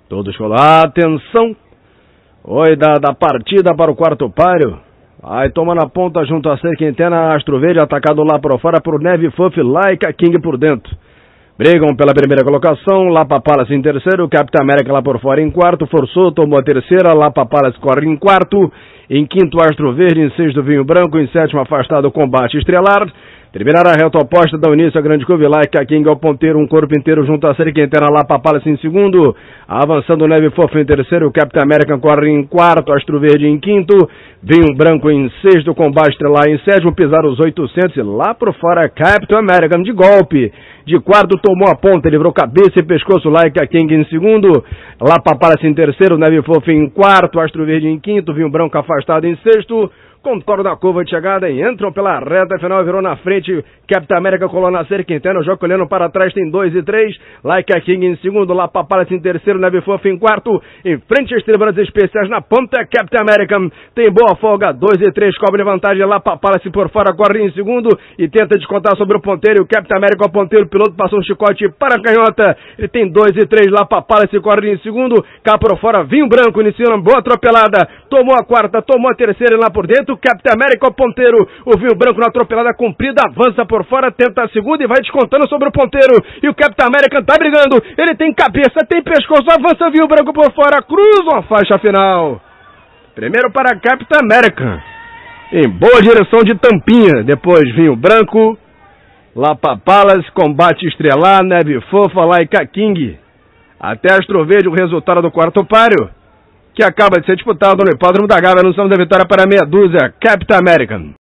Todos com atenção. Oi da partida para o quarto páreo. Aí toma na ponta junto a cerca interna, Astro Verde atacado lá por fora por Neve Fluff, Laika King por dentro. Brigam pela primeira colocação, Lapa Palace em terceiro, Capitã América lá por fora em quarto, forçou, tomou a terceira, Lapa Palace corre em quarto, em quinto Astro Verde, em sexto Vinho Branco, em sétimo afastado Combate Estrelar. Terminará a reta oposta da início a Grande Curva, Laika King ao ponteiro, um corpo inteiro junto a cerca interna, Lapa Palace em segundo, avançando Neve Fofo em terceiro, Capitã América corre em quarto, Astro Verde em quinto, Vinho Branco em sexto, Combate Estrelar em sétimo, pisar os 800 e lá por fora Capitã América de golpe. De quarto tomou a ponta, livrou cabeça e pescoço, Laika King em segundo, Lapa Palace em terceiro, Neve Fofo em quarto, Astro Verde em quinto, Vinho Branco afastado em sexto. Contorno da curva de chegada e entram pela reta final, virou na frente, Capitã América colou na cerca interna, o jogo olhando para trás tem 2 e 3, Laika King em segundo, Lapa Palace em terceiro, Neve Fofo em quarto, em frente às estrelas especiais na ponta, Capitã América tem boa folga, 2 e 3, cobre vantagem, Lapa Palace por fora, corre em segundo e tenta descontar sobre o ponteiro, o Capitã América ao ponteiro, o piloto passou um chicote para a canhota, ele tem 2 e 3, Lapa Palace corre em segundo, cá por fora, Vinho Branco iniciando boa atropelada, tomou a quarta, tomou a terceira e lá por dentro, Capitã América ao ponteiro, o Vinho Branco na atropelada comprida, avança por fora, tenta a segunda e vai descontando sobre o ponteiro, e o Capitã América tá brigando, ele tem cabeça, tem pescoço, avança Vinho Branco por fora, cruza a faixa final. Primeiro para a Capitã América, em boa direção de Tampinha, depois Vinho Branco, Lapa Palace, Combate Estrelar, Neve Fofa, Laika King, até Astro Verde o resultado do quarto páreo, que acaba de ser disputado no Hipódromo da Gávea, anunciamos a vitória para meia dúzia, Capitã América.